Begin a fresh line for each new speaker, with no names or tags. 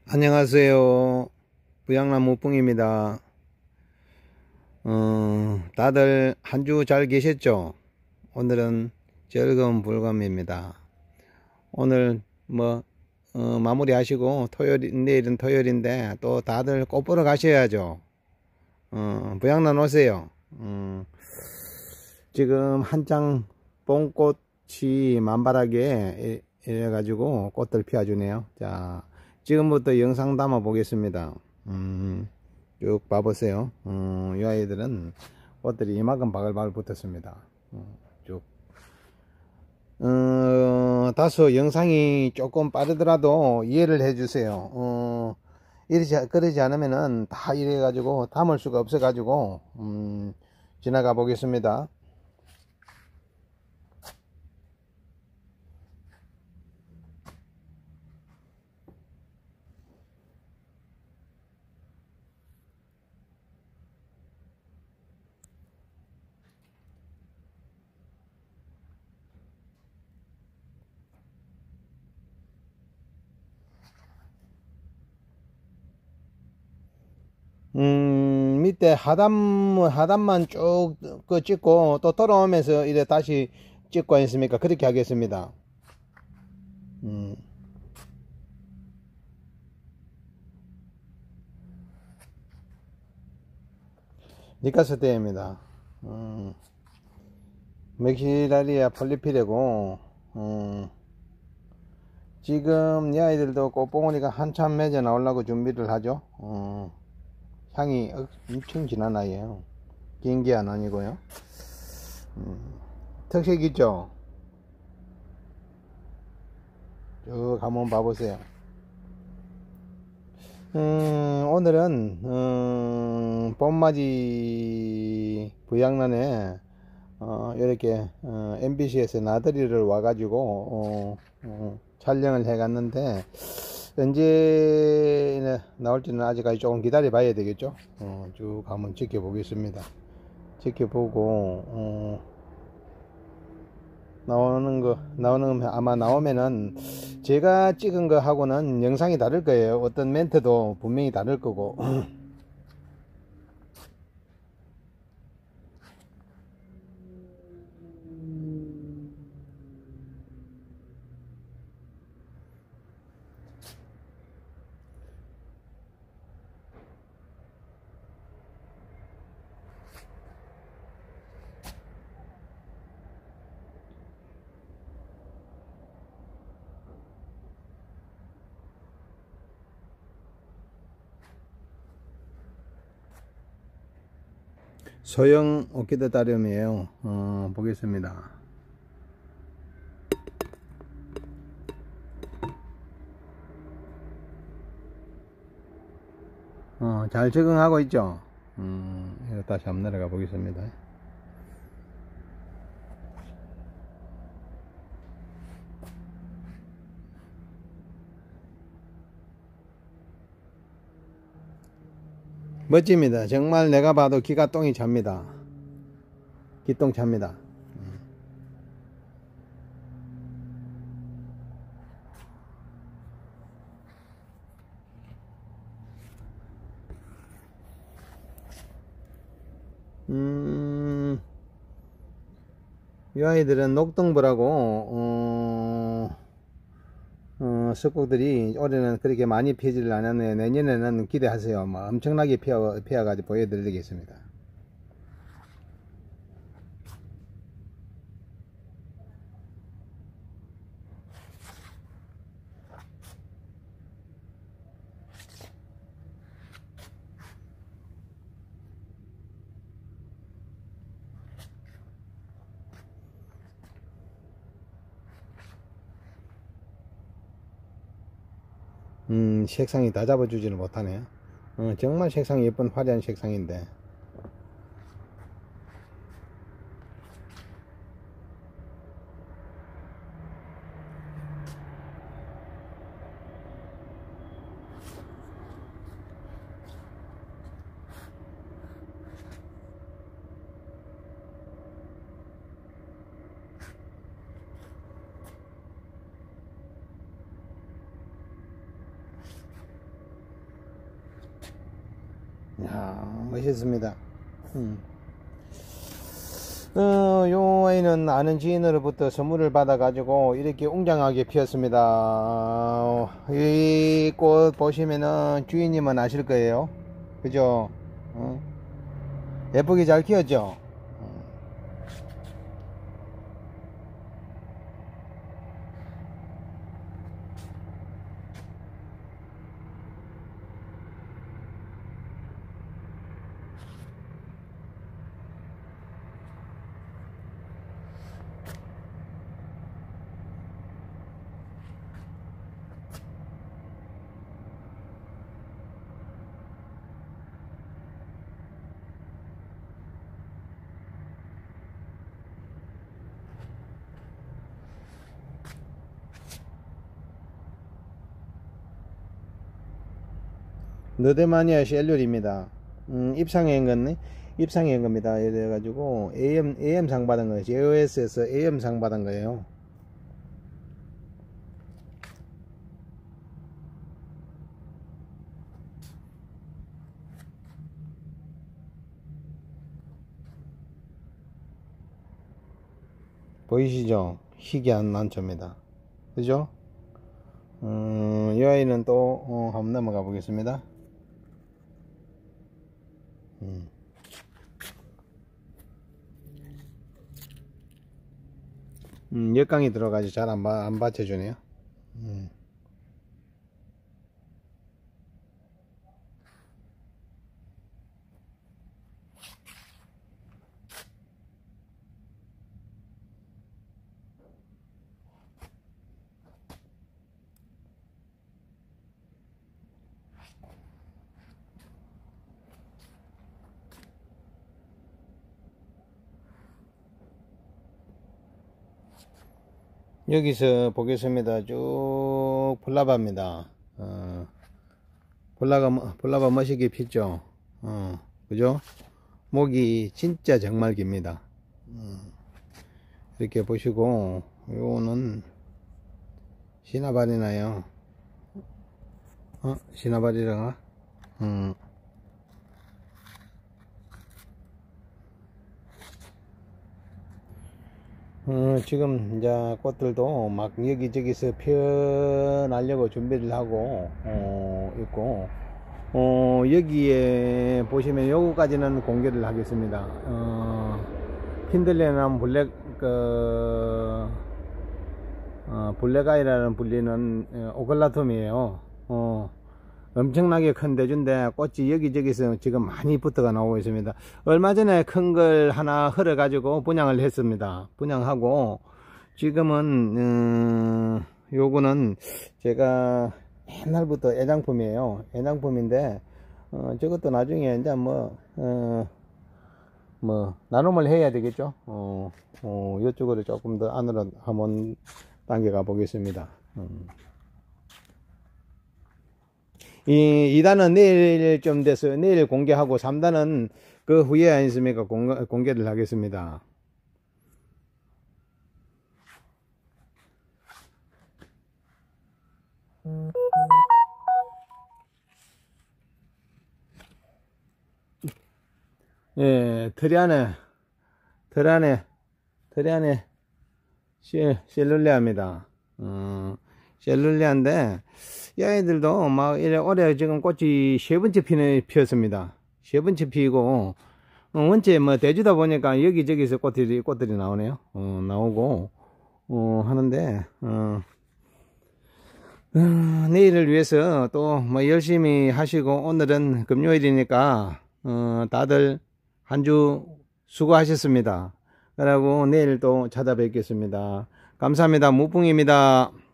안녕하세요. 부양나무뿡입니다. 다들 한 주 잘 계셨죠? 오늘은 즐거운 불금입니다. 오늘 마무리 하시고 내일은 토요일인데 또 다들 꽃 보러 가셔야죠. 부양난 오세요. 지금 한창 봄꽃이 만발하게 이래가지고 꽃들 피워주네요. 자, 지금부터 영상 담아 보겠습니다. 쭉 봐보세요. 이 아이들은 꽃들이 이만큼 바글바글 붙었습니다. 쭉. 다소 영상이 조금 빠르더라도 이해를 해주세요. 그러지 않으면은 다 이래가지고 담을 수가 없어가지고 지나가 보겠습니다. 밑에 하단만 쭉 찍고 또 돌아오면서 이래 다시 찍고 있습니까? 그렇게 하겠습니다. 니카스테입니다. 맥시라리아 폴리필이고, 지금 이 아이들도 꽃봉오리가 한참 맺어 나오려고 준비를 하죠. 향이 엄청 진한 아이예요. 긴기한 아니고요. 특색 있죠? 쭉 한번 봐보세요. 오늘은 봄맞이 부양란에 이렇게 MBC에서 나들이를 와가지고 촬영을 해 갔는데 언제 나올지는 아직까지 조금 기다려 봐야 되겠죠. 쭉 한번 지켜보겠습니다. 지켜보고 나오는 거 아마 나오면은 제가 찍은 거 하고는 영상이 다를 거예요. 어떤 멘트도 분명히 다를 거고. 소형 오키드 다리움이에요. 보겠습니다. 잘 적응하고 있죠. 이거 다시 한번 내려가 보겠습니다. 멋집니다. 정말 내가 봐도 기가 똥이 찹니다. 기똥 찹니다. 이 아이들은 녹등부라고 석국들이 올해는 그렇게 많이 피지를 않았는데 내년에는 기대하세요. 뭐 엄청나게 피어가지고 보여드리겠습니다. 색상이 다 잡아주지를 못하네요. 정말 색상이 예쁜 화려한 색상인데 이야, 멋있습니다. 요 아이는 아는 지인으로부터 선물을 받아 가지고 이렇게 웅장하게 피었습니다. 이 꽃 보시면은 주인님은 아실 거예요. 그죠? 예쁘게 잘 키웠죠? 너데마니아 셀룰입니다. 입상한 건 입상한 겁니다. 이래가지고 AM 상 받은 거예요. JOS에서 AM 상 받은 거예요. 보이시죠? 희귀한 난초입니다. 그죠? 이 아이는 또 한번 넘어가 보겠습니다. 역광이 들어가지 잘 안 받쳐주네요. 여기서 보겠습니다. 쭉 플라바입니다. 플라바 멋있게 피죠. 그죠? 목이 진짜 정말 깁니다. 이렇게 보시고, 요거는 시나발이나요. 시나발이라가? 지금 이제 꽃들도 막 여기저기서 피어나려고 준비를 하고 있고, 여기에 보시면 요거까지는 공개를 하겠습니다. 핀들레남 블랙아이라는 불리는 오글라툼이에요. 엄청나게 큰 대주인데 꽃이 여기저기서 지금 많이 붙어가 나오고 있습니다. 얼마 전에 큰 걸 하나 흘러 가지고 분양을 했습니다. 분양하고 지금은 요거는 제가 옛날부터 애장품이에요. 애장품인데 저것도 나중에 이제 뭐 나눔을 해야 되겠죠. 이쪽으로 조금 더 안으로 한번 당겨가 보겠습니다. 2단은 내일쯤 돼서 내일 공개하고 3단은 그 후에 아니습니까? 공개를 하겠습니다. 예, 틀 안에 셀룰레아입니다. 셀룰레아인데 이 아이들도 막 이래 올해 지금 꽃이 3번째 피었습니다. 3번째 피고 원체 뭐 대주다 보니까 여기저기서 꽃들이 나오네요. 나오고 하는데 내일을 위해서 또 뭐 열심히 하시고 오늘은 금요일이니까 다들 한 주 수고하셨습니다. 그리고 내일 또 찾아뵙겠습니다. 감사합니다. 무풍입니다.